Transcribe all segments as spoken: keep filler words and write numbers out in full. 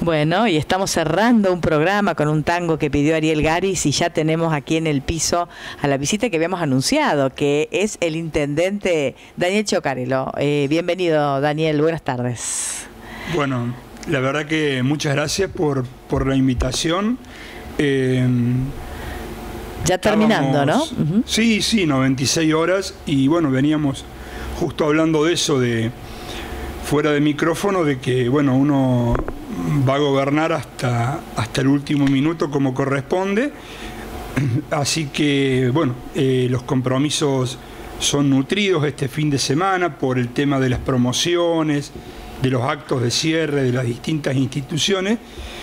Bueno, y estamos cerrando un programa con un tango que pidió Ariel Garis y ya tenemos aquí en el piso a la visita que habíamos anunciado, que es el intendente Daniel Chocarello. Eh, bienvenido, Daniel, buenas tardes. Bueno, la verdad que muchas gracias por, por la invitación. Eh, ya terminando, ¿no? Uh-huh. Sí, sí, noventa y seis horas, y bueno, veníamos justo hablando de eso, de fuera de micrófono, de que bueno, uno va a gobernar hasta, hasta el último minuto como corresponde, así que bueno, eh, los compromisos son nutridos este fin de semana por el tema de las promociones, de los actos de cierre de las distintas instituciones,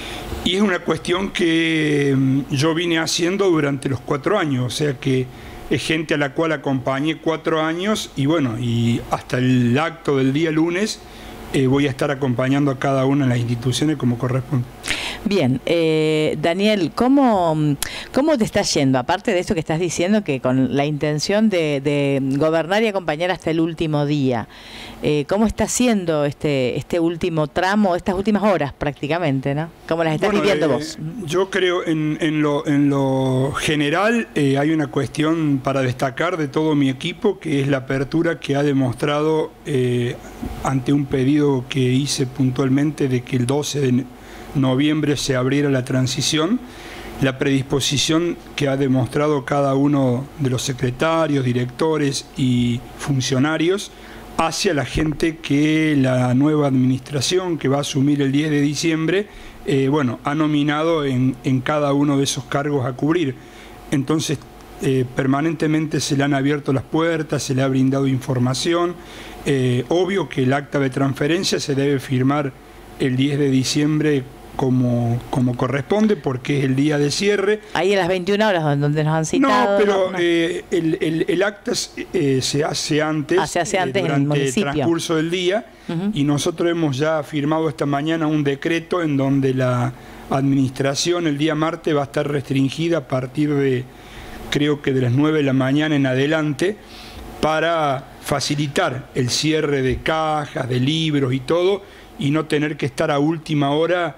y es una cuestión que yo vine haciendo durante los cuatro años, o sea que es gente a la cual acompañé cuatro años, y bueno, y hasta el acto del día lunes eh, voy a estar acompañando a cada una de las instituciones como corresponde. Bien, eh, Daniel, ¿cómo, ¿cómo te está yendo? Aparte de esto que estás diciendo, que con la intención de, de gobernar y acompañar hasta el último día, eh, ¿cómo está siendo este, este último tramo, estas últimas horas prácticamente, ¿no? ¿Cómo las estás bueno, viviendo eh, vos? Yo creo en, en, lo, en lo general eh, hay una cuestión para destacar de todo mi equipo, que es la apertura que ha demostrado eh, ante un pedido que hice puntualmente de que el doce de noviembre se abriera la transición, la predisposición que ha demostrado cada uno de los secretarios, directores y funcionarios hacia la gente que la nueva administración que va a asumir el diez de diciembre, eh, bueno, ha nominado en, en cada uno de esos cargos a cubrir. Entonces, eh, permanentemente se le han abierto las puertas, se le ha brindado información. Eh, obvio que el acta de transferencia se debe firmar el diez de diciembre Como, como corresponde, porque es el día de cierre. Ahí a las veintiuna horas donde nos han citado. No, pero no, no. Eh, el, el, el acta eh, se hace antes, ah, se hace antes eh, durante en el municipio. el transcurso del día, uh-huh. Y nosotros hemos ya firmado esta mañana un decreto en donde la administración el día martes va a estar restringida a partir de, creo que de las nueve de la mañana en adelante, para facilitar el cierre de cajas, de libros y todo, y no tener que estar a última hora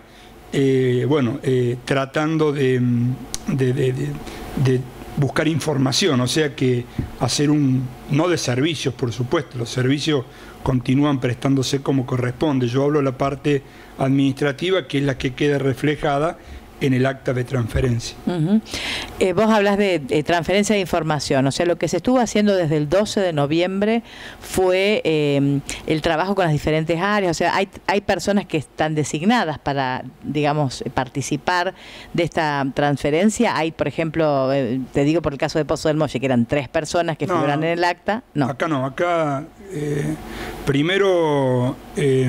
Eh, bueno, eh, tratando de, de, de, de, de buscar información, o sea que hacer un, no de servicios, por supuesto, los servicios continúan prestándose como corresponde. Yo hablo de la parte administrativa, que es la que queda reflejada en el acta de transferencia. Uh-huh. eh, vos hablas de, de transferencia de información, o sea, lo que se estuvo haciendo desde el doce de noviembre fue eh, el trabajo con las diferentes áreas, o sea, hay, hay personas que están designadas para, digamos, participar de esta transferencia. Hay, por ejemplo, eh, te digo por el caso de Pozo del Molle, que eran tres personas que no, figuran en el acta. No, acá no, acá eh, primero eh,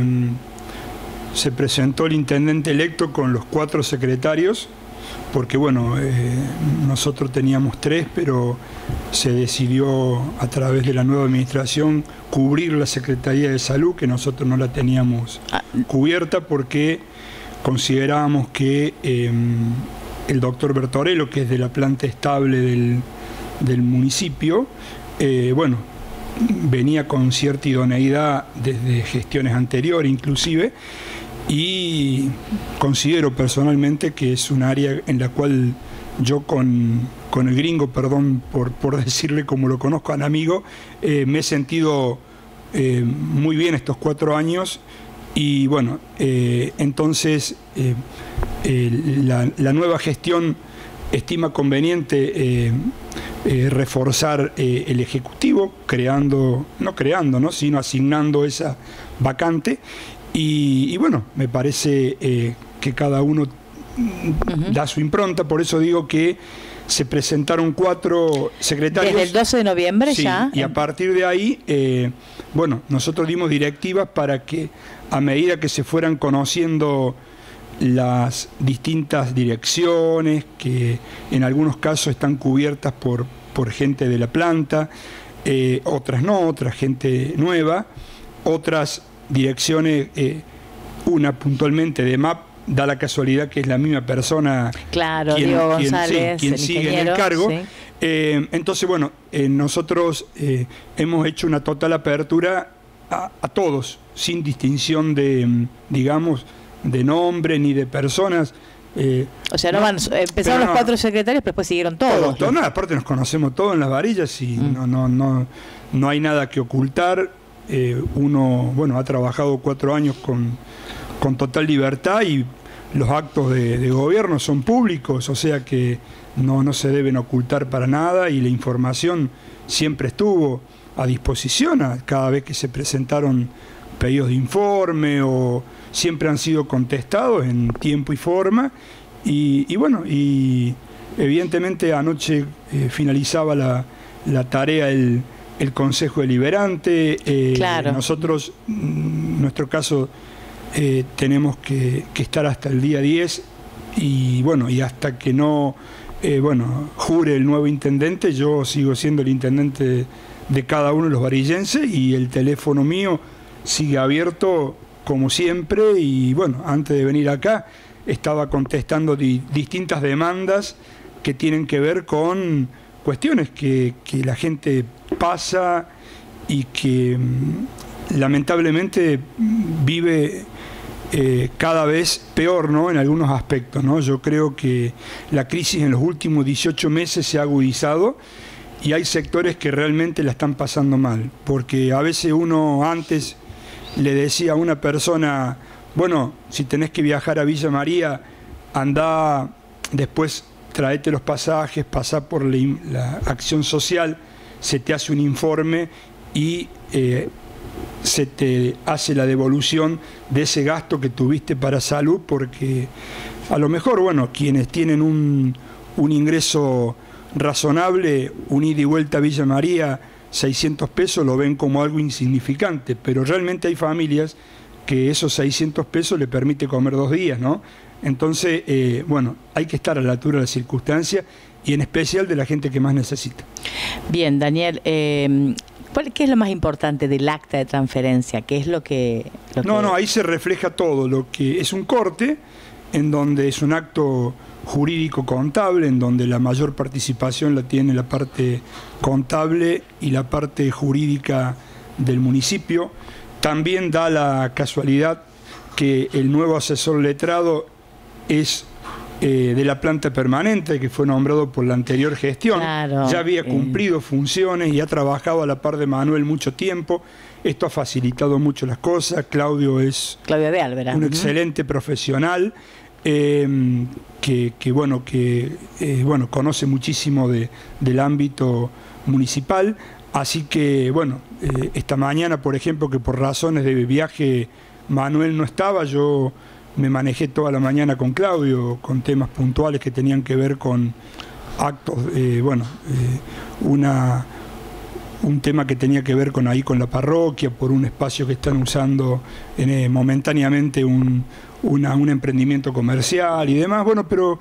se presentó el intendente electo con los cuatro secretarios, porque bueno, eh, nosotros teníamos tres, pero se decidió a través de la nueva administración cubrir la Secretaría de Salud, que nosotros no la teníamos cubierta porque considerábamos que eh, el doctor Bertorello, que es de la planta estable del, del municipio, eh, bueno, venía con cierta idoneidad desde gestiones anteriores inclusive, y considero personalmente que es un área en la cual yo con, con el gringo, perdón por, por decirle como lo conozco, al amigo, eh, me he sentido eh, muy bien estos cuatro años, y bueno, eh, entonces eh, eh, la, la nueva gestión estima conveniente eh, eh, reforzar eh, el Ejecutivo, creando, no creando, ¿no? sino asignando esa vacante. Y, y bueno, me parece eh, que cada uno uh-huh. da su impronta, por eso digo que se presentaron cuatro secretarios. ¿Desde el doce de noviembre sí, ya? Y a partir de ahí, eh, bueno, nosotros dimos directivas para que a medida que se fueran conociendo las distintas direcciones, que en algunos casos están cubiertas por, por gente de la planta, eh, otras no, otra gente nueva, otras direcciones, eh, una puntualmente de M A P, da la casualidad que es la misma persona, claro, quien, Diego quien, González, sí, quien sigue en el cargo. Sí. Eh, entonces, bueno, eh, nosotros eh, hemos hecho una total apertura a, a todos, sin distinción de, digamos, de nombre ni de personas. Eh, o sea, no, no van, empezaron los no, cuatro secretarios, pero después siguieron todos. Todos, todos no, aparte nos conocemos todos en las varillas y mm. no, no, no, no hay nada que ocultar. Eh, uno, bueno, ha trabajado cuatro años con, con total libertad y los actos de, de gobierno son públicos, o sea que no, no se deben ocultar para nada y la información siempre estuvo a disposición a, cada vez que se presentaron pedidos de informe o siempre han sido contestados en tiempo y forma y, y bueno, y evidentemente anoche eh, finalizaba la, la tarea el, el Consejo Deliberante, eh, claro. Nosotros, en nuestro caso, eh, tenemos que, que estar hasta el día diez y bueno, y hasta que no eh, bueno, jure el nuevo intendente, yo sigo siendo el intendente de, de cada uno de los varillenses y el teléfono mío sigue abierto como siempre y bueno, antes de venir acá estaba contestando di, distintas demandas que tienen que ver con cuestiones que, que la gente pasa y que lamentablemente vive eh, cada vez peor, ¿no? En algunos aspectos, ¿no? Yo creo que la crisis en los últimos dieciocho meses se ha agudizado y hay sectores que realmente la están pasando mal, porque a veces uno antes le decía a una persona, bueno, si tenés que viajar a Villa María, andá, después traete los pasajes, pasá por la, la acción social, se te hace un informe y eh, se te hace la devolución de ese gasto que tuviste para salud, porque a lo mejor, bueno, quienes tienen un, un ingreso razonable, un ida y vuelta a Villa María, seiscientos pesos lo ven como algo insignificante, pero realmente hay familias que esos seiscientos pesos le permite comer dos días, ¿no? Entonces, eh, bueno, hay que estar a la altura de las circunstancias y en especial de la gente que más necesita. Bien, Daniel, eh, ¿qué es lo más importante del acta de transferencia? ¿Qué es lo que...? Lo no, que... no, ahí se refleja todo. Lo que es un corte, en donde es un acto jurídico contable, en donde la mayor participación la tiene la parte contable y la parte jurídica del municipio. También da la casualidad que el nuevo asesor letrado es eh, de la planta permanente, que fue nombrado por la anterior gestión. Claro, ya había cumplido eh. funciones y ha trabajado a la par de Manuel mucho tiempo. Esto ha facilitado mucho las cosas. Claudio es Claudio de Álvera. un uh-huh. excelente profesional. Eh, que, que bueno que eh, bueno conoce muchísimo de, del ámbito municipal, así que bueno eh, esta mañana, por ejemplo, que por razones de viaje Manuel no estaba, yo me manejé toda la mañana con Claudio con temas puntuales que tenían que ver con actos, eh, bueno eh, una un tema que tenía que ver con ahí con la parroquia, por un espacio que están usando eh, momentáneamente un, una, un emprendimiento comercial y demás, bueno, pero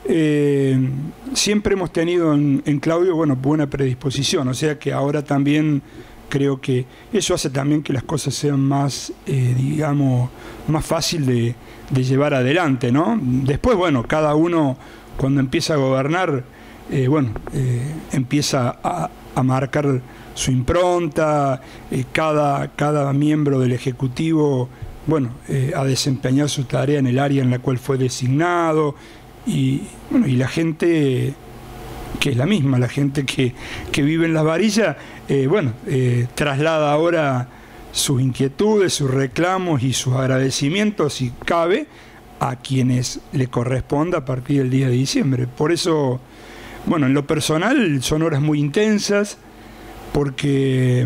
eh, siempre hemos tenido en, en Claudio, bueno, buena predisposición, o sea que ahora también creo que eso hace también que las cosas sean más, eh, digamos, más fácil de, de llevar adelante, ¿no? Después, bueno, cada uno cuando empieza a gobernar, eh, bueno, eh, empieza a, a marcar su impronta, eh, cada, cada miembro del Ejecutivo, bueno, eh, a desempeñar su tarea en el área en la cual fue designado, y, bueno, y la gente que es la misma, la gente que, que vive en las varillas, eh, bueno, eh, traslada ahora sus inquietudes, sus reclamos y sus agradecimientos, si cabe, a quienes le corresponda a partir del día de diciembre. Por eso, bueno, en lo personal son horas muy intensas, porque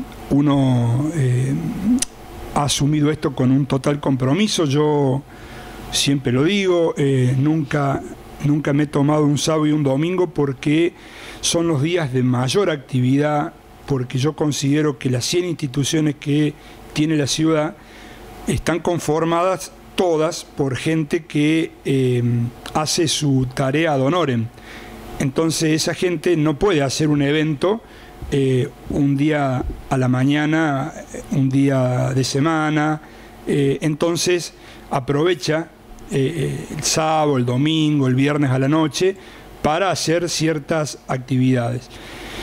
uno eh, ha asumido esto con un total compromiso. Yo siempre lo digo, eh, nunca, nunca me he tomado un sábado y un domingo porque son los días de mayor actividad, porque yo considero que las cien instituciones que tiene la ciudad están conformadas todas por gente que eh, hace su tarea ad honorem. Entonces esa gente no puede hacer un evento Eh, un día a la mañana, un día de semana, eh, entonces aprovecha eh, el sábado, el domingo, el viernes a la noche para hacer ciertas actividades.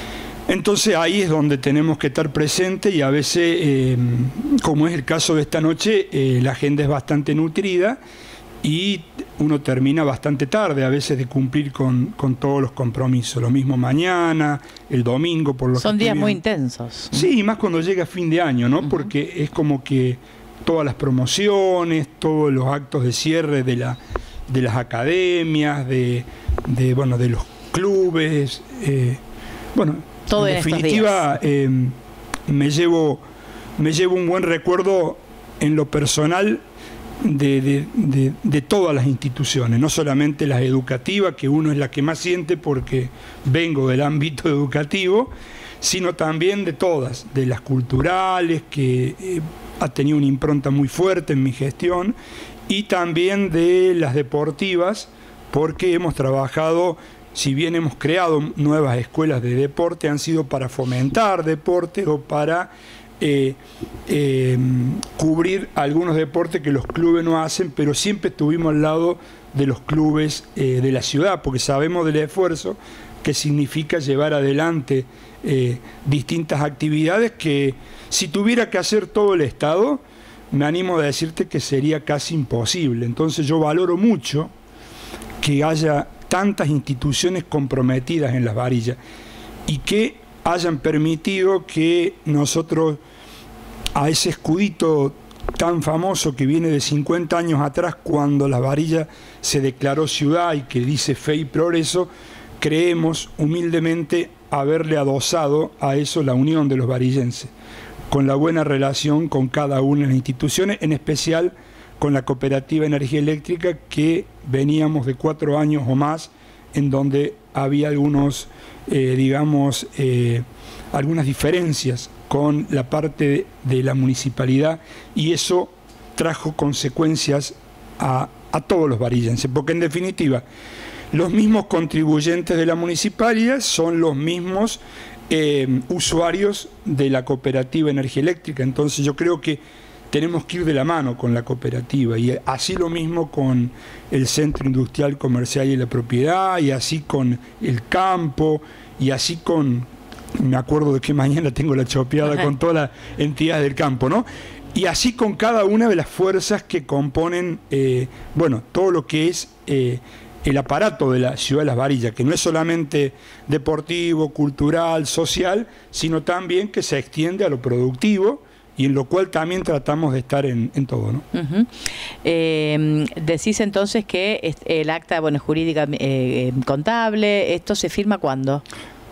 Entonces ahí es donde tenemos que estar presentes y a veces, eh, como es el caso de esta noche, eh, la agenda es bastante nutrida y uno termina bastante tarde a veces de cumplir con, con todos los compromisos. Lo mismo mañana, el domingo, por lo que son días bien. muy intensos. Sí, más cuando llega fin de año, ¿no? Uh-huh. Porque es como que todas las promociones, todos los actos de cierre de, la, de las academias, de, de, bueno, de los clubes, eh, bueno, todo en, en definitiva eh, me llevo me llevo un buen recuerdo en lo personal de, de, de, de todas las instituciones, no solamente las educativas, que uno es la que más siente porque vengo del ámbito educativo, sino también de todas, de las culturales, que eh, ha tenido una impronta muy fuerte en mi gestión, y también de las deportivas, porque hemos trabajado, si bien hemos creado nuevas escuelas de deporte, han sido para fomentar deporte o para eh, eh, cubrir algunos deportes que los clubes no hacen, pero siempre estuvimos al lado de los clubes eh, de la ciudad, porque sabemos del esfuerzo que significa llevar adelante eh, distintas actividades que, si tuviera que hacer todo el Estado, me animo a decirte que sería casi imposible. Entonces yo valoro mucho que haya tantas instituciones comprometidas en las varillas y que hayan permitido que nosotros, a ese escudito tan famoso que viene de cincuenta años atrás, cuando la varilla se declaró ciudad y que dice fe y progreso, creemos humildemente haberle adosado a eso la unión de los varillenses, con la buena relación con cada una de las instituciones, en especial con la Cooperativa Energía Eléctrica, que veníamos de cuatro años o más, en donde había algunos, eh, digamos, eh, algunas diferencias con la parte de, de la municipalidad, y eso trajo consecuencias a, a todos los varillenses, porque en definitiva, los mismos contribuyentes de la municipalidad son los mismos eh, usuarios de la Cooperativa Energía Eléctrica. Entonces yo creo que tenemos que ir de la mano con la cooperativa, y así lo mismo con el Centro Industrial, Comercial y la Propiedad, y así con el campo, y así con, me acuerdo de que mañana tengo la chopeada con todas las entidades del campo, ¿no? Y así con cada una de las fuerzas que componen, eh, bueno, todo lo que es eh, el aparato de la ciudad de Las Varillas, que no es solamente deportivo, cultural, social, sino también que se extiende a lo productivo, y en lo cual también tratamos de estar en, en todo, ¿no? Uh-huh. eh, decís entonces que el acta, bueno, jurídica eh, contable, ¿esto se firma cuándo?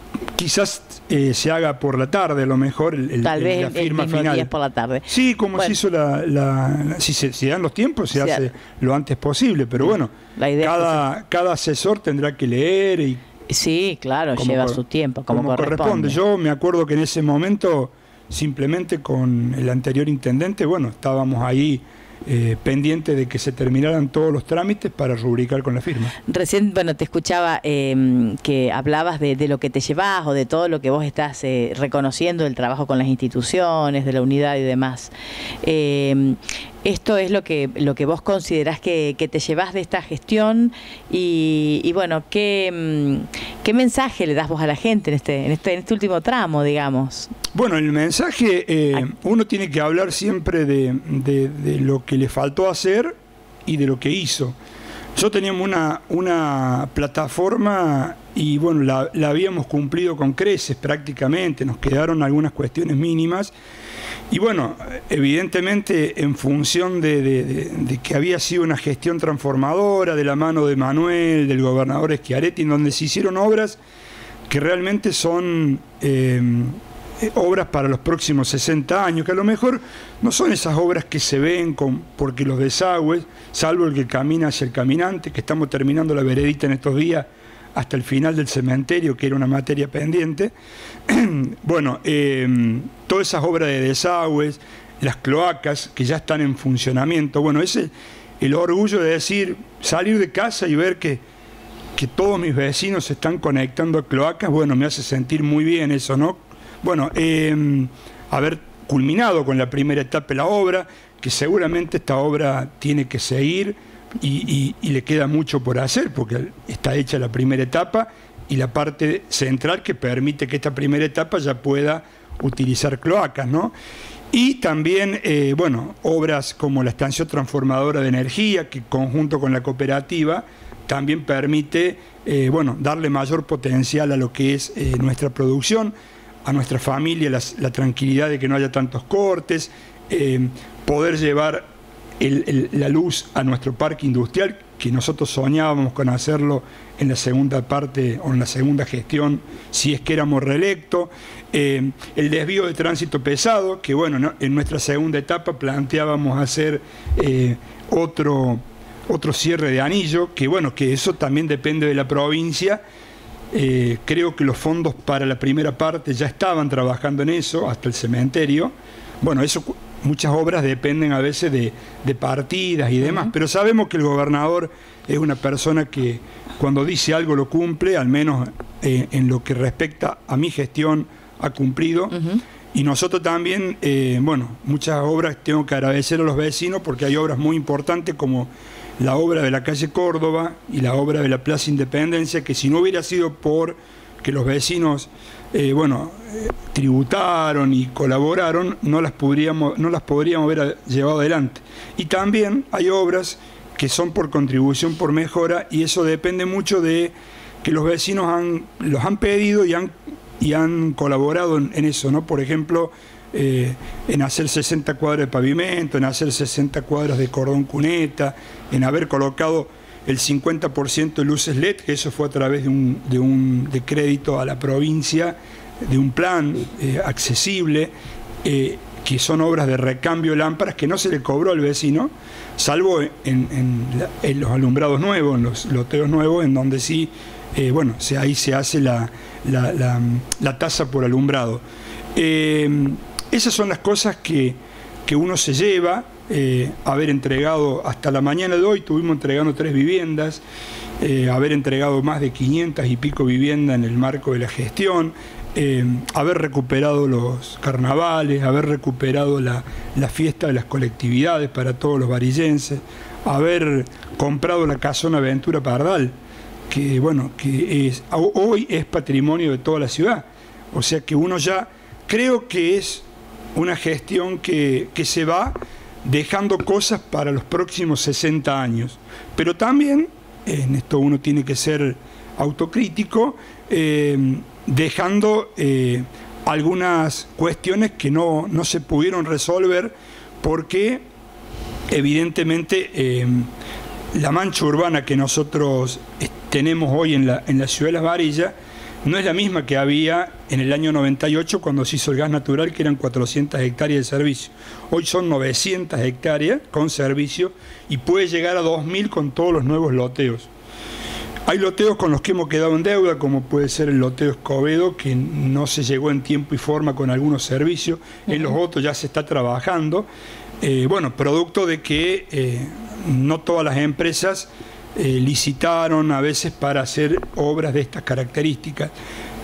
Quizás eh, se haga por la tarde, a lo mejor, el, Tal el, vez la el, firma el mismo final. día por la tarde. Sí, como bueno. se hizo la... la, la si se si dan los tiempos, se, se hace ha... lo antes posible, pero bueno, la idea cada, es que cada asesor tendrá que leer y... Sí, claro, lleva su tiempo, como, como corresponde. corresponde. Yo me acuerdo que en ese momento, simplemente con el anterior intendente, bueno, estábamos ahí eh, pendientes de que se terminaran todos los trámites para rubricar con la firma. Recién, bueno, te escuchaba eh, que hablabas de, de lo que te llevas o de todo lo que vos estás eh, reconociendo del trabajo con las instituciones, de la unidad y demás. Eh, Esto es lo que lo que vos considerás que, que te llevas de esta gestión y, y bueno, ¿qué, ¿qué mensaje le das vos a la gente en este, en este, en este último tramo, digamos? Bueno, el mensaje, eh, uno tiene que hablar siempre de, de, de lo que le faltó hacer y de lo que hizo. Yo teníamos una, una plataforma y bueno, la, la habíamos cumplido con creces prácticamente, nos quedaron algunas cuestiones mínimas. Y bueno, evidentemente en función de, de, de, de que había sido una gestión transformadora de la mano de Manuel, del gobernador Schiaretti, en donde se hicieron obras que realmente son eh, obras para los próximos sesenta años, que a lo mejor no son esas obras que se ven con, porque los desagües, salvo el que camina hacia el caminante, que estamos terminando la veredita en estos días, hasta el final del cementerio, que era una materia pendiente. Bueno, eh, todas esas obras de desagües, las cloacas que ya están en funcionamiento, bueno, ese el orgullo de decir, salir de casa y ver que, que todos mis vecinos se están conectando a cloacas, bueno, me hace sentir muy bien eso, ¿no? Bueno, eh, haber culminado con la primera etapa de la obra, que seguramente esta obra tiene que seguir, Y, y, y le queda mucho por hacer porque está hecha la primera etapa y la parte central que permite que esta primera etapa ya pueda utilizar cloacas, ¿no? Y también, eh, bueno, obras como la estación transformadora de energía, que conjunto con la cooperativa también permite, eh, bueno, darle mayor potencial a lo que es eh, nuestra producción, a nuestra familia, las, la tranquilidad de que no haya tantos cortes, eh, poder llevar el, el, la luz a nuestro parque industrial, que nosotros soñábamos con hacerlo en la segunda parte o en la segunda gestión, si es que éramos reelectos. Eh, el desvío de tránsito pesado, que bueno, ¿no? En nuestra segunda etapa planteábamos hacer eh, otro, otro cierre de anillo, que bueno, que eso también depende de la provincia. Eh, creo que los fondos para la primera parte ya estaban trabajando en eso, hasta el cementerio. Bueno, eso, muchas obras dependen a veces de, de partidas y demás, uh-huh. pero sabemos que el gobernador es una persona que cuando dice algo lo cumple, al menos eh, en lo que respecta a mi gestión ha cumplido. Uh-huh. Y nosotros también, eh, bueno, muchas obras tengo que agradecer a los vecinos porque hay obras muy importantes como la obra de la calle Córdoba y la obra de la Plaza Independencia, que si no hubiera sido por que los vecinos eh, bueno, eh, tributaron y colaboraron, no las, podríamos, no las podríamos haber llevado adelante. Y también hay obras que son por contribución, por mejora, y eso depende mucho de que los vecinos han, los han pedido y han, y han colaborado en, en eso, ¿no? Por ejemplo, Eh, en hacer sesenta cuadras de pavimento, en hacer sesenta cuadras de cordón cuneta, en haber colocado el cincuenta por ciento de luces L E D, que eso fue a través de un, de un de crédito a la provincia, de un plan eh, accesible, eh, que son obras de recambio de lámparas que no se le cobró al vecino, salvo en, en, la, en los alumbrados nuevos, en los loteos nuevos, en donde sí, eh, bueno, se, ahí se hace la, la, la, la tasa por alumbrado. Eh, Esas son las cosas que, que uno se lleva, eh, haber entregado hasta la mañana de hoy, tuvimos entregando tres viviendas, eh, haber entregado más de quinientas y pico viviendas en el marco de la gestión, eh, haber recuperado los carnavales, haber recuperado la, la fiesta de las colectividades para todos los varillenses, haber comprado la casona Aventura Pardal, que bueno, que es, hoy es patrimonio de toda la ciudad. O sea que uno ya, creo que es una gestión que, que se va dejando cosas para los próximos sesenta años. Pero también, en esto uno tiene que ser autocrítico, eh, dejando eh, algunas cuestiones que no, no se pudieron resolver porque evidentemente eh, la mancha urbana que nosotros tenemos hoy en la, en la ciudad de Las Varillas no es la misma que había en el año noventa y ocho cuando se hizo el gas natural, que eran cuatrocientas hectáreas de servicio. Hoy son novecientas hectáreas con servicio y puede llegar a dos mil con todos los nuevos loteos. Hay loteos con los que hemos quedado en deuda, como puede ser el loteo Escobedo, que no se llegó en tiempo y forma con algunos servicios. Uh-huh. En los otros ya se está trabajando. Eh, bueno, producto de que eh, no todas las empresas Eh, licitaron a veces para hacer obras de estas características,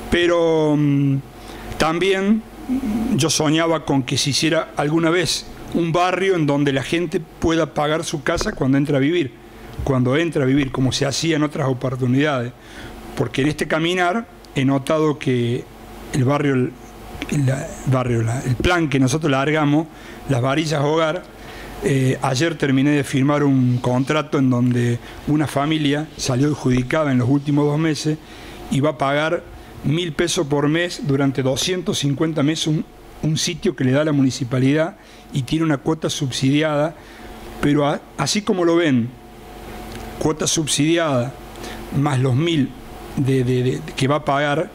pero mm, también yo soñaba con que se hiciera alguna vez un barrio en donde la gente pueda pagar su casa cuando entra a vivir, cuando entra a vivir, como se hacía en otras oportunidades, porque en este caminar he notado que el barrio, el, el barrio, la, el plan que nosotros largamos, Las Varillas Hogar, Eh, ayer terminé de firmar un contrato en donde una familia salió adjudicada en los últimos dos meses y va a pagar mil pesos por mes durante doscientos cincuenta meses un, un sitio que le da la municipalidad y tiene una cuota subsidiada, pero a, así como lo ven, cuota subsidiada más los mil de, de, de, que va a pagar,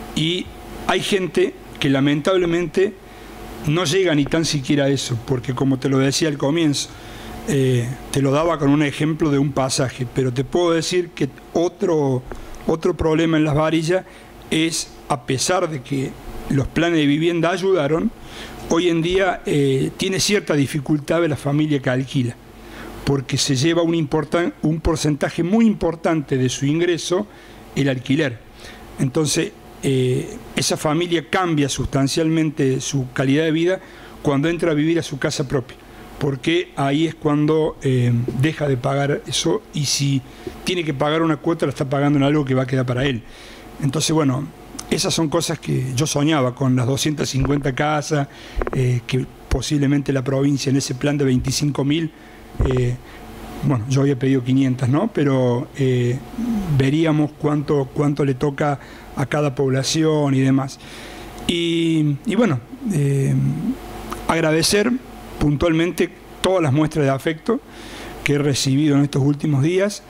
y hay gente que lamentablemente no llega ni tan siquiera a eso, porque como te lo decía al comienzo, eh, te lo daba con un ejemplo de un pasaje, pero te puedo decir que otro, otro problema en Las Varillas es, a pesar de que los planes de vivienda ayudaron, hoy en día eh, tiene cierta dificultad de la familia que alquila, porque se lleva un, importan, un porcentaje muy importante de su ingreso el alquiler. Entonces, Eh, esa familia cambia sustancialmente su calidad de vida cuando entra a vivir a su casa propia, porque ahí es cuando eh, deja de pagar eso, y si tiene que pagar una cuota la está pagando en algo que va a quedar para él. Entonces, bueno, esas son cosas que yo soñaba con las doscientas cincuenta casas, eh, que posiblemente la provincia en ese plan de veinticinco mil, eh, bueno, yo había pedido quinientas, ¿no? Pero eh, veríamos cuánto, cuánto le toca a cada población y demás. Y, y bueno, eh, agradecer puntualmente todas las muestras de afecto que he recibido en estos últimos días,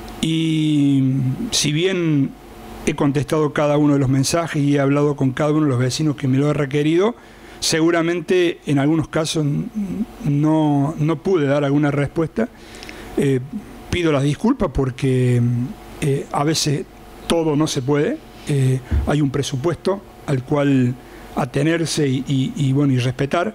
y si bien he contestado cada uno de los mensajes y he hablado con cada uno de los vecinos que me lo ha requerido, seguramente en algunos casos no, no pude dar alguna respuesta. Eh, pido las disculpas porque eh, a veces todo no se puede, eh, hay un presupuesto al cual atenerse y, y, y, bueno, y respetar,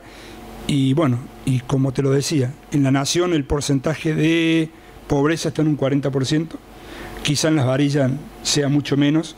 y bueno, y como te lo decía, en la nación el porcentaje de pobreza está en un cuarenta por ciento, quizá en Las Varillas sea mucho menos,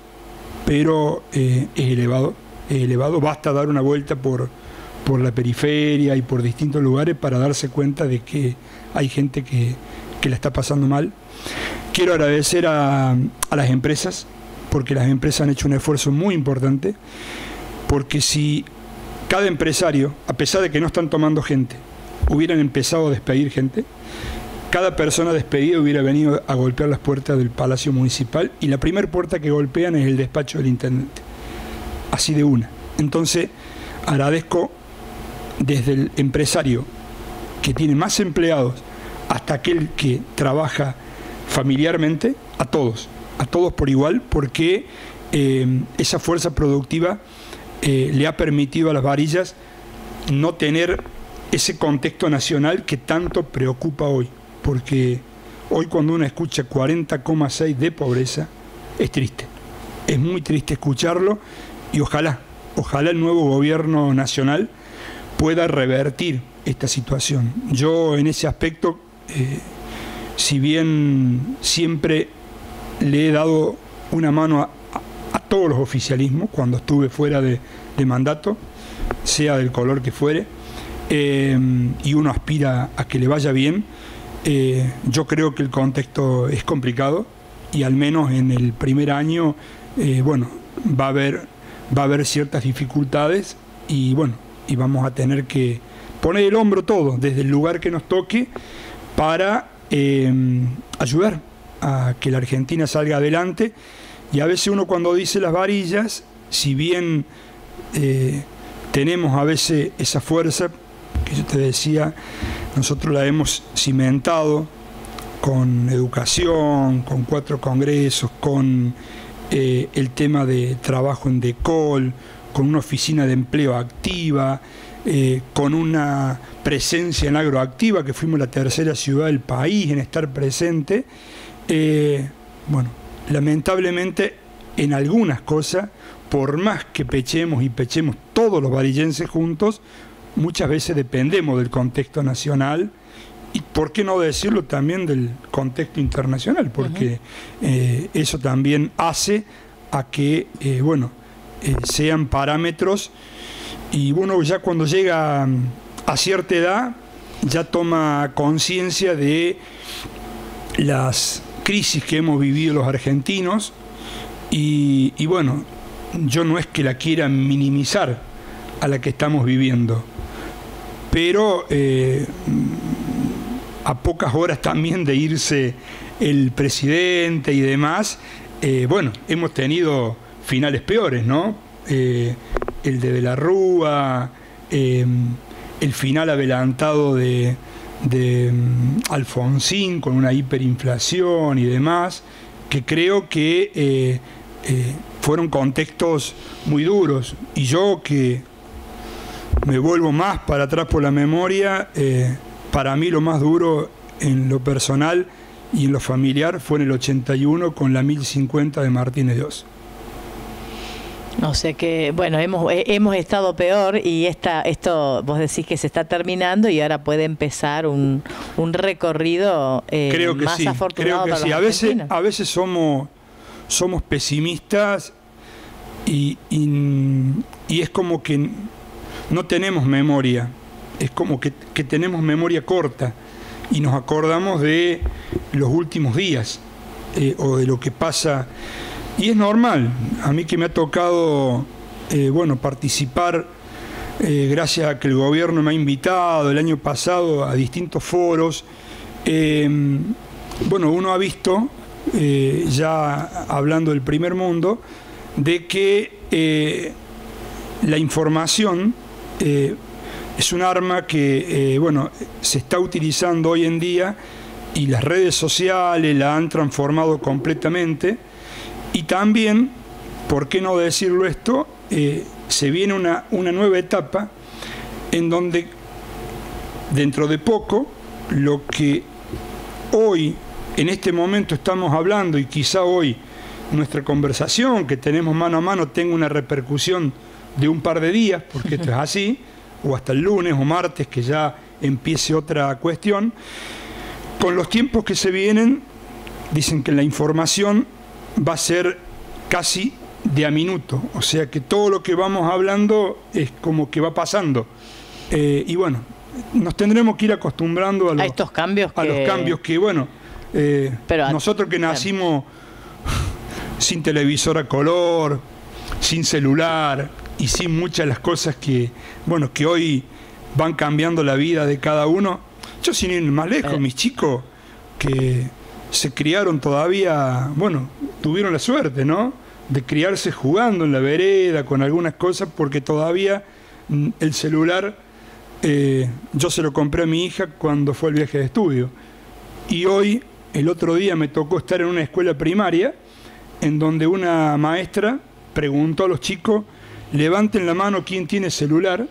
pero eh, es elevado, es elevado, basta dar una vuelta por, por la periferia y por distintos lugares para darse cuenta de que hay gente que que la está pasando mal. Quiero agradecer a, a las empresas, porque las empresas han hecho un esfuerzo muy importante, porque si cada empresario, a pesar de que no están tomando gente, hubieran empezado a despedir gente, cada persona despedida hubiera venido a golpear las puertas del Palacio Municipal, y la primera puerta que golpean es el despacho del intendente, así de una. Entonces agradezco desde el empresario que tiene más empleados hasta aquel que trabaja familiarmente, a todos, a todos por igual, porque eh, esa fuerza productiva eh, le ha permitido a Las Varillas no tener ese contexto nacional que tanto preocupa hoy, porque hoy cuando uno escucha cuarenta coma seis de pobreza, es triste, es muy triste escucharlo, y ojalá, ojalá el nuevo gobierno nacional pueda revertir esta situación. Yo en ese aspecto, Eh, si bien siempre le he dado una mano a, a, a todos los oficialismos cuando estuve fuera de, de mandato, sea del color que fuere, eh, y uno aspira a que le vaya bien, eh, yo creo que el contexto es complicado, y al menos en el primer año, eh, bueno, va a haber, va a haber ciertas dificultades, y bueno, y vamos a tener que poner el hombro todo, desde el lugar que nos toque, para eh, ayudar a que la Argentina salga adelante. Y a veces uno cuando dice Las Varillas, si bien eh, tenemos a veces esa fuerza, que yo te decía, nosotros la hemos cimentado con educación, con cuatro congresos, con eh, el tema de trabajo en DECOL, con una oficina de empleo activa, Eh, con una presencia en agroactiva, que fuimos la tercera ciudad del país en estar presente. Eh, bueno, lamentablemente en algunas cosas, por más que pechemos y pechemos todos los varillenses juntos, muchas veces dependemos del contexto nacional, y por qué no decirlo también del contexto internacional, porque uh-huh. eh, eso también hace a que eh, bueno, eh, sean parámetros. Y uno ya cuando llega a cierta edad ya toma conciencia de las crisis que hemos vivido los argentinos, y, y bueno, yo no es que la quiera minimizar a la que estamos viviendo, pero eh, a pocas horas también de irse el presidente y demás, eh, bueno, hemos tenido finales peores, ¿no? Eh, el de De la Rúa, eh, el final adelantado de, de um, Alfonsín con una hiperinflación y demás, que creo que eh, eh, fueron contextos muy duros. Y yo, que me vuelvo más para atrás por la memoria, eh, para mí lo más duro en lo personal y en lo familiar fue en el ochenta y uno con la mil cincuenta de Martínez de Oz. O sea que, bueno, hemos hemos estado peor, y esta, esto vos decís que se está terminando, y ahora puede empezar un, un recorrido eh, creo que más sí, afortunado creo que para sí. los A veces, argentinos. a veces somos, somos pesimistas, y, y, y es como que no tenemos memoria, es como que, que tenemos memoria corta, y nos acordamos de los últimos días, eh, o de lo que pasa Y es normal, a mí que me ha tocado, eh, bueno, participar, eh, gracias a que el gobierno me ha invitado el año pasado a distintos foros, eh, bueno, uno ha visto, eh, ya hablando del primer mundo, de que eh, la información eh, es un arma que, eh, bueno, se está utilizando hoy en día y las redes sociales la han transformado completamente. Y también, ¿por qué no decirlo esto? Eh, se viene una, una nueva etapa en donde dentro de poco lo que hoy, en este momento estamos hablando y quizá hoy nuestra conversación que tenemos mano a mano tenga una repercusión de un par de días, porque esto es así, o hasta el lunes o martes que ya empiece otra cuestión, con los tiempos que se vienen, dicen que la información va a ser casi de a minuto, o sea que todo lo que vamos hablando es como que va pasando, eh, y bueno, nos tendremos que ir acostumbrando a los, a estos cambios a que... los cambios que, bueno, eh, Pero a... nosotros que nacimos sin televisor a color, sin celular y sin muchas de las cosas que, bueno, que hoy van cambiando la vida de cada uno. Yo sin ir más lejos, Pero... mis chicos que se criaron todavía, bueno, tuvieron la suerte, ¿no?, de criarse jugando en la vereda con algunas cosas, porque todavía el celular eh, yo se lo compré a mi hija cuando fue el viaje de estudio. Y hoy, el otro día me tocó estar en una escuela primaria en donde una maestra preguntó a los chicos, levanten la mano quién tiene celular,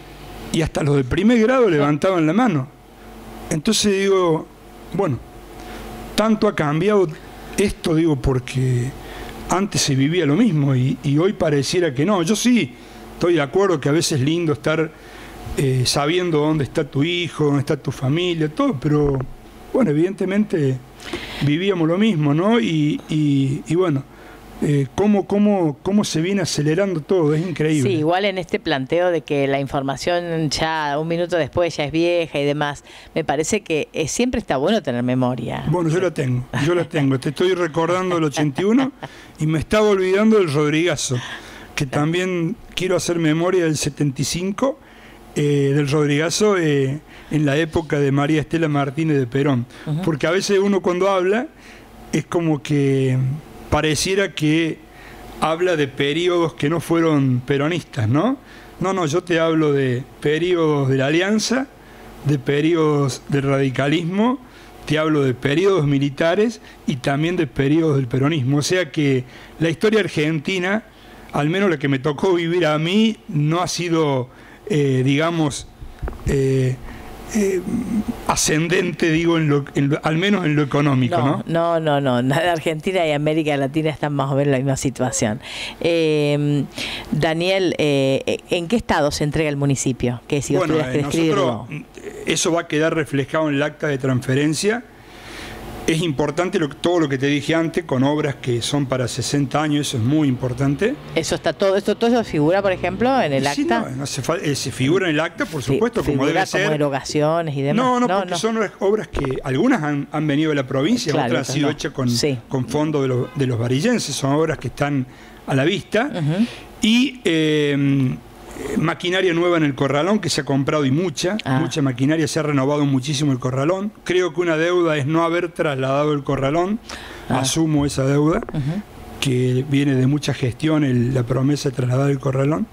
y hasta los de primer grado levantaban la mano. Entonces digo, bueno, tanto ha cambiado esto, digo, porque antes se vivía lo mismo y, y hoy pareciera que no. Yo sí estoy de acuerdo que a veces es lindo estar eh, sabiendo dónde está tu hijo, dónde está tu familia, todo, pero bueno, evidentemente vivíamos lo mismo, ¿no? Y, y, y bueno, eh, cómo, cómo, cómo se viene acelerando todo, es increíble. Sí, igual en este planteo de que la información ya un minuto después ya es vieja y demás, me parece que eh, siempre está bueno tener memoria. Bueno, yo la tengo, yo la tengo. Te estoy recordando el ochenta y uno y me estaba olvidando del Rodrigazo, que también quiero hacer memoria del setenta y cinco, eh, del Rodrigazo, eh, en la época de María Estela Martínez de Perón. Uh-huh. Porque a veces uno cuando habla es como que pareciera que habla de periodos que no fueron peronistas, ¿no? No, no, yo te hablo de periodos de la Alianza, de periodos del radicalismo, te hablo de periodos militares y también de periodos del peronismo. O sea que la historia argentina, al menos la que me tocó vivir a mí, no ha sido, eh, digamos, eh, Eh, ascendente, digo, en lo, en lo, al menos en lo económico, ¿no? No, no, no, no. Argentina y América Latina están más o menos en la misma situación. Eh, Daniel, eh, ¿en qué estado se entrega el municipio? Que si bueno, vos tuvieras que nosotros, eso va a quedar reflejado en el acta de transferencia. Es importante lo, todo lo que te dije antes, con obras que son para sesenta años, eso es muy importante. Eso está todo, esto todo eso figura, por ejemplo, en el sí, acta. No, no se, eh, se figura en el acta, por supuesto, sí, como debe ser. Como erogaciones y demás. No, no, no porque no. son obras que algunas han, han venido de la provincia, claro, otras han sido no. hechas con, sí. con fondos de los, de los varillenses, son obras que están a la vista. Uh-huh. Y eh, maquinaria nueva en el Corralón, que se ha comprado y mucha, ah. mucha maquinaria, se ha renovado muchísimo el Corralón. Creo que una deuda es no haber trasladado el Corralón, ah. asumo esa deuda, uh-huh. que viene de mucha gestión, el, la promesa de trasladar el Corralón.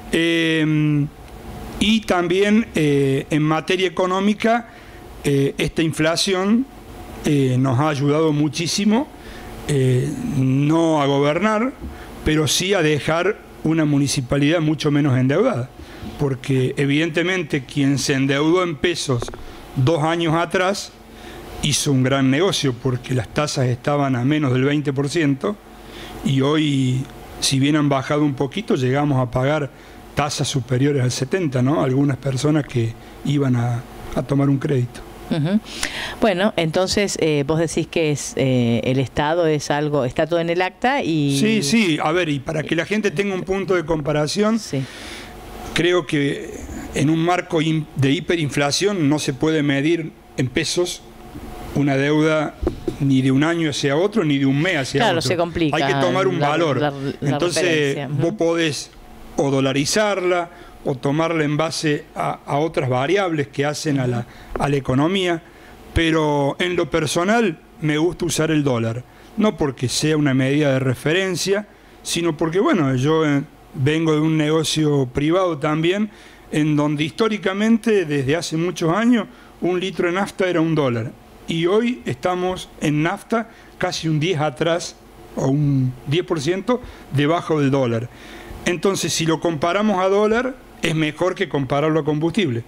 Eh, y también eh, en materia económica, eh, esta inflación eh, nos ha ayudado muchísimo, eh, no a gobernar, pero sí a dejar una municipalidad mucho menos endeudada, porque evidentemente quien se endeudó en pesos dos años atrás hizo un gran negocio, porque las tasas estaban a menos del veinte por ciento y hoy, si bien han bajado un poquito, llegamos a pagar tasas superiores al setenta por ciento, ¿no? Algunas personas que iban a, a tomar un crédito. Uh-huh. Bueno, entonces eh, vos decís que es eh, el Estado es algo, está todo en el acta y... Sí, sí, a ver, y para que la gente tenga un punto de comparación, sí. creo que en un marco de hiperinflación no se puede medir en pesos una deuda ni de un año hacia otro, ni de un mes hacia claro, otro. Se complica. Hay que tomar un la, valor. La, la Entonces, vos podés o dolarizarla o tomarla en base a, a otras variables que hacen a la, a la economía, pero en lo personal me gusta usar el dólar, no porque sea una medida de referencia, sino porque, bueno, yo eh, vengo de un negocio privado también, en donde históricamente, desde hace muchos años, un litro de nafta era un dólar. Y hoy estamos en nafta casi un diez atrás, o un diez por ciento debajo del dólar. Entonces, si lo comparamos a dólar, es mejor que compararlo a combustible.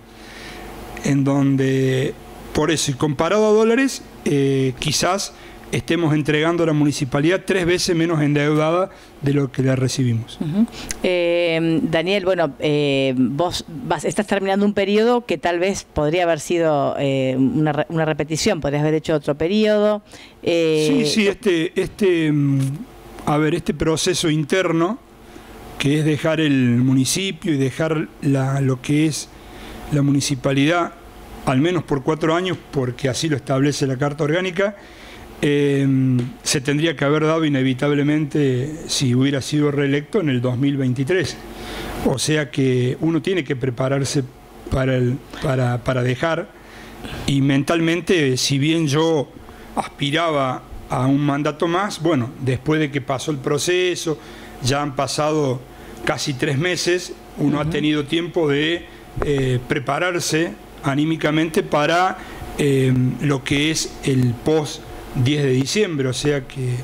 En donde, por eso, y comparado a dólares, eh, quizás estemos entregando a la municipalidad tres veces menos endeudada de lo que la recibimos. Uh-huh. eh, Daniel, bueno, eh, vos vas, estás terminando un periodo que tal vez podría haber sido eh, una, una repetición, podrías haber hecho otro periodo. Eh, sí, sí, este, este, a ver, este proceso interno, que es dejar el municipio y dejar la, lo que es la municipalidad, al menos por cuatro años, porque así lo establece la Carta Orgánica, Eh, se tendría que haber dado inevitablemente si hubiera sido reelecto en el dos mil veintitrés. O sea que uno tiene que prepararse para, el, para, para dejar, y mentalmente, si bien yo aspiraba a un mandato más, bueno, después de que pasó el proceso, ya han pasado casi tres meses, uno uh-huh. ha tenido tiempo de eh, prepararse anímicamente para eh, lo que es el post diez de diciembre, o sea que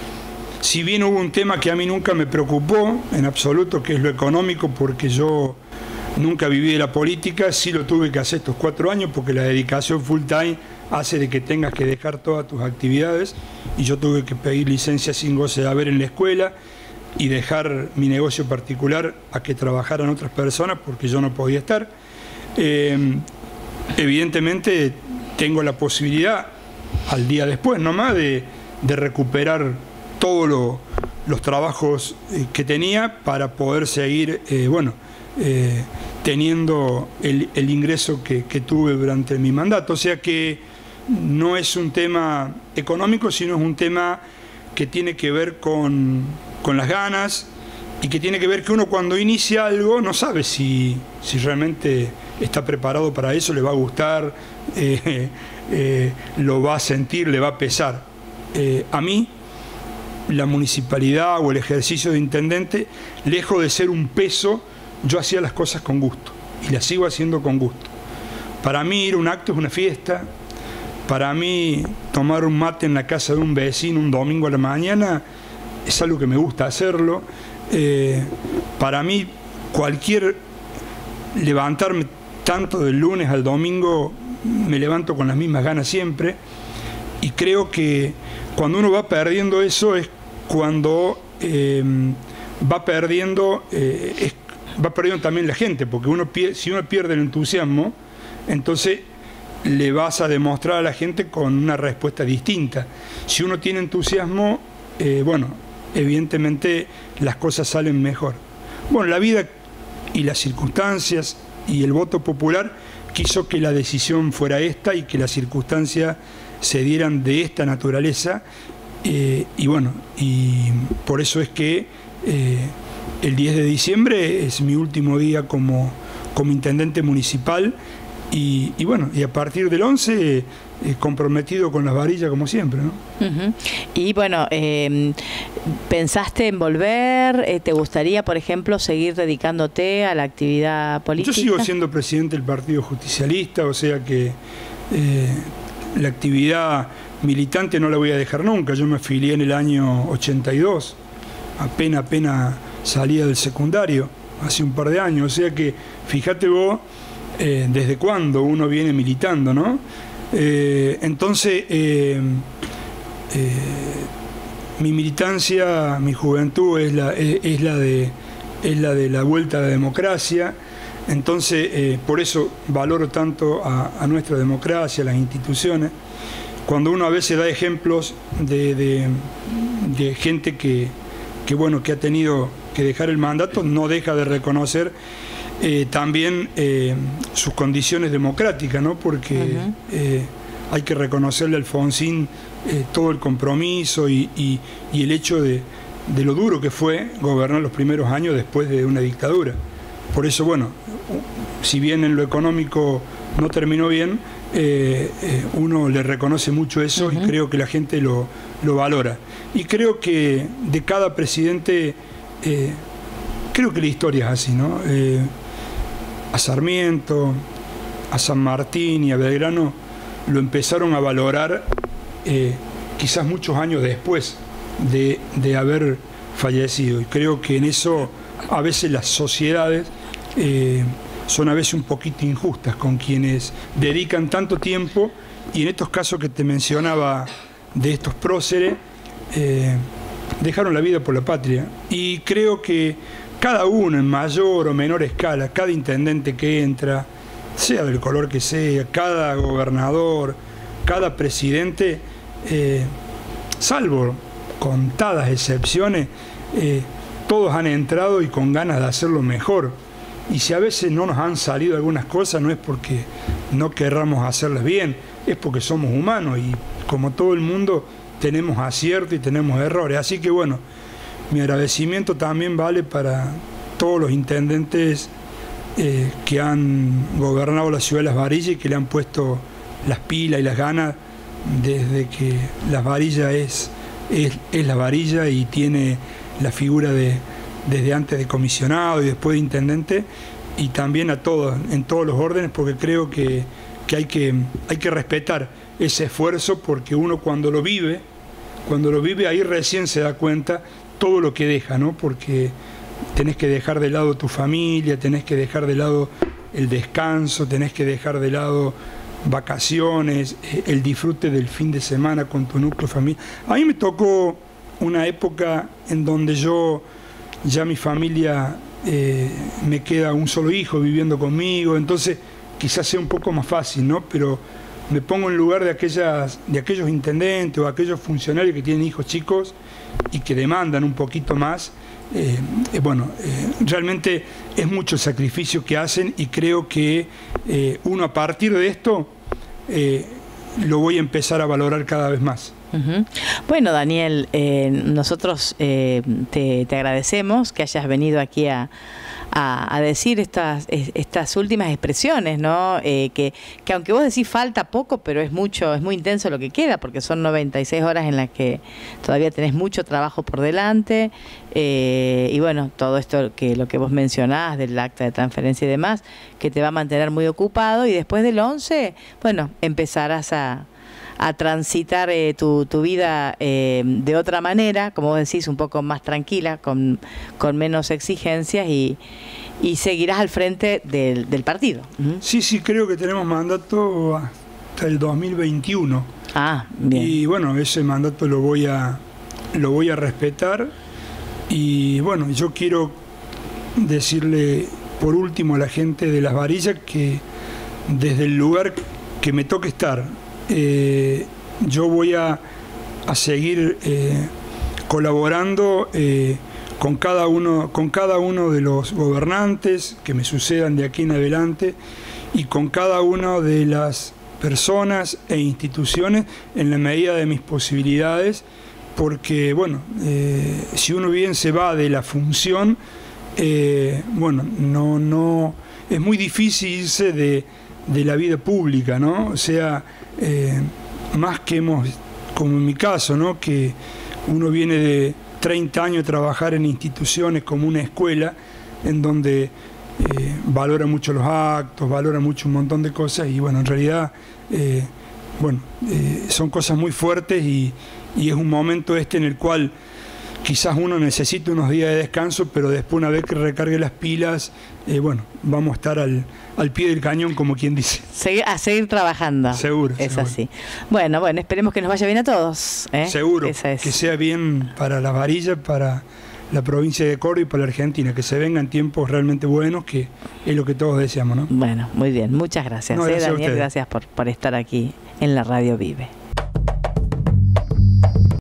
si bien hubo un tema que a mí nunca me preocupó en absoluto, que es lo económico, porque yo nunca viví de la política, sí lo tuve que hacer estos cuatro años porque la dedicación full time hace de que tengas que dejar todas tus actividades, y yo tuve que pedir licencia sin goce de haber en la escuela y dejar mi negocio particular a que trabajaran otras personas porque yo no podía estar. Eh, evidentemente tengo la posibilidad al día después nomás de, de recuperar todos lo, los trabajos eh, que tenía para poder seguir eh, bueno, eh, teniendo el, el ingreso que, que tuve durante mi mandato. O sea que no es un tema económico, sino es un tema que tiene que ver con, con las ganas, y que tiene que ver que uno cuando inicia algo no sabe si, si realmente está preparado para eso, le va a gustar, eh, eh, lo va a sentir, le va a pesar. Eh, a mí, la municipalidad o el ejercicio de intendente, lejos de ser un peso, yo hacía las cosas con gusto, y las sigo haciendo con gusto. Para mí ir a un acto es una fiesta, para mí tomar un mate en la casa de un vecino un domingo a la mañana es algo que me gusta hacerlo. Eh, para mí cualquier levantarme tanto del lunes al domingo, me levanto con las mismas ganas siempre, y creo que cuando uno va perdiendo eso es cuando eh, va perdiendo eh, es, va perdiendo también la gente, porque uno pierde, si uno pierde el entusiasmo, entonces le vas a demostrar a la gente con una respuesta distinta. Si uno tiene entusiasmo, eh, bueno, evidentemente las cosas salen mejor. Bueno, la vida y las circunstancias y el voto popular quiso que la decisión fuera esta y que las circunstancias se dieran de esta naturaleza, eh, y bueno, y por eso es que eh, el diez de diciembre es mi último día como, como intendente municipal, y, y bueno, y a partir del once eh, comprometido con las varillas como siempre, ¿no? Uh-huh. Y bueno, eh, ¿pensaste en volver? Eh, ¿Te gustaría, por ejemplo, seguir dedicándote a la actividad política? Yo sigo siendo presidente del Partido Justicialista, o sea que eh, la actividad militante no la voy a dejar nunca. Yo me afilié en el año ochenta y dos, apenas, apenas salía del secundario, hace un par de años, o sea que fíjate vos eh, desde cuándo uno viene militando, ¿no? Eh, entonces, eh, eh, mi militancia, mi juventud es la, es, es la de es la de la vuelta a la democracia. Entonces, eh, por eso valoro tanto a, a nuestra democracia, a las instituciones. Cuando uno a veces da ejemplos de, de, de gente que, que, bueno, que ha tenido que dejar el mandato, no deja de reconocer eh, también eh, sus condiciones democráticas, ¿no? Porque uh-huh. eh, hay que reconocerle a Alfonsín eh, todo el compromiso y, y, y el hecho de, de lo duro que fue gobernar los primeros años después de una dictadura. Por eso, bueno, si bien en lo económico no terminó bien, eh, eh, uno le reconoce mucho eso. Uh-huh. Y creo que la gente lo, lo valora. Y creo que de cada presidente, eh, creo que la historia es así, ¿no? Eh, a Sarmiento, a San Martín y a Belgrano lo empezaron a valorar eh, quizás muchos años después de, de haber fallecido. Y creo que en eso a veces las sociedades eh, son a veces un poquito injustas con quienes dedican tanto tiempo, y en estos casos que te mencionaba de estos próceres, eh, dejaron la vida por la patria. Y creo que cada uno, en mayor o menor escala, cada intendente que entra, sea del color que sea, cada gobernador, cada presidente, eh, salvo contadas excepciones, eh, todos han entrado y con ganas de hacerlo mejor. Y si a veces no nos han salido algunas cosas, no es porque no querramos hacerlas bien, es porque somos humanos y como todo el mundo tenemos aciertos y tenemos errores. Así que bueno, mi agradecimiento también vale para todos los intendentes eh, que han gobernado la ciudad de Las Varillas y que le han puesto las pilas y las ganas desde que Las Varillas es, es, es Las Varillas y tiene la figura de desde antes de comisionado y después de intendente, y también a todos, en todos los órdenes, porque creo que, que, hay que hay que respetar ese esfuerzo, porque uno cuando lo vive, cuando lo vive ahí recién se da cuenta todo lo que deja, ¿no? Porque tenés que dejar de lado tu familia, tenés que dejar de lado el descanso, tenés que dejar de lado vacaciones, el disfrute del fin de semana con tu núcleo familiar. A mí me tocó una época en donde yo ya mi familia, eh, me queda un solo hijo viviendo conmigo, entonces quizás sea un poco más fácil, ¿no? Pero me pongo en lugar de, aquellas, de aquellos intendentes o aquellos funcionarios que tienen hijos chicos y que demandan un poquito más. Eh, eh, bueno, eh, realmente es mucho el sacrificio que hacen, y creo que eh, uno a partir de esto eh, lo voy a empezar a valorar cada vez más. Uh-huh. Bueno, Daniel, eh, nosotros eh, te, te agradecemos que hayas venido aquí a, a, a decir estas, estas últimas expresiones, ¿no? Eh, que, que aunque vos decís falta poco, pero es mucho, es muy intenso lo que queda, porque son noventa y seis horas en las que todavía tenés mucho trabajo por delante, eh, y bueno, todo esto que lo que vos mencionás del acta de transferencia y demás, que te va a mantener muy ocupado, y después del once, bueno, empezarás a a transitar eh, tu, tu vida eh, de otra manera, como vos decís, un poco más tranquila, con, con menos exigencias, y, y seguirás al frente del, del partido. Uh-huh. Sí, sí, creo que tenemos mandato hasta el dos mil veintiuno. Ah, bien. Y bueno, ese mandato lo voy a, lo voy a respetar. Y bueno, yo quiero decirle por último a la gente de Las Varillas que desde el lugar que me toque estar, Eh, yo voy a, a seguir eh, colaborando eh, con cada uno, con cada uno de los gobernantes que me sucedan de aquí en adelante, y con cada una de las personas e instituciones en la medida de mis posibilidades, porque bueno, eh, si uno bien se va de la función, eh, bueno, no, no, es muy difícil irse de, de la vida pública, ¿no? O sea, Eh, más que hemos, como en mi caso, ¿no? Que uno viene de treinta años de trabajar en instituciones como una escuela, en donde eh, valora mucho los actos, valora mucho un montón de cosas, y bueno, en realidad eh, bueno, eh, son cosas muy fuertes, y, y es un momento este en el cual quizás uno necesita unos días de descanso, pero después, una vez que recargue las pilas, eh, bueno, vamos a estar al, al pie del cañón, como quien dice. Seguir, a seguir trabajando. Seguro. Es seguro. así. Bueno, bueno, esperemos que nos vaya bien a todos, ¿eh? Seguro. Esa es. Que sea bien para Las Varillas, para la provincia de Córdoba y para la Argentina, que se vengan tiempos realmente buenos, que es lo que todos deseamos, ¿no? Bueno, muy bien. Muchas gracias, no, eh, gracias Daniel. Gracias por, por estar aquí en la Radio Vive.